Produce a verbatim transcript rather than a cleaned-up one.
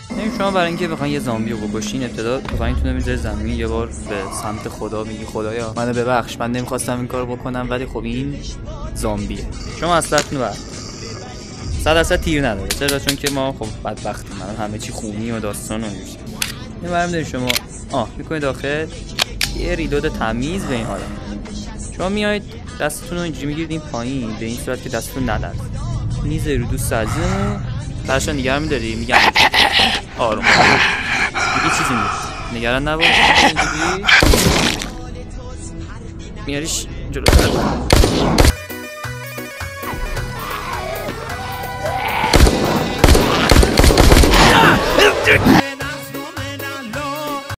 نمی شما برای اینکه بخواین یه زامبی رو بکشین ابتدا تفنگتون رو میذاری زمین، یه بار به سمت خدا میگی خدایا منو ببخش، من نمیخواستم این کارو بکنم ولی خب این زامبیه. شما اصلتون رو صد درصد تیر نداره، چرا؟ چون که ما خب بدبختیم، من همه چی خونی و داستان و میشه. این برام دارید شما آه میکنید داخل یه ریلود تمیز به این آدم. شما میایید دستتون رو اینجوری میگیرید این پایین به این صورت که دستتون ندرد. میذاری رو دوست عزیزمون براشون نگران میداری، میگم آروم دیگه چیزی نیست، نگران نباش. اینجوری میاریش جلوتر.